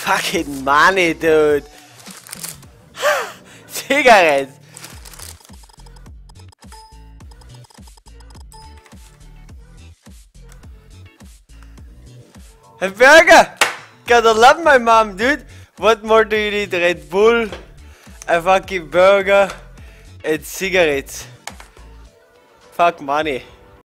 Fucking money, dude. Cigarettes. A burger. Gotta love my mom, dude. What more do you need? Red Bull, a fucking burger, and cigarettes. Fuck money.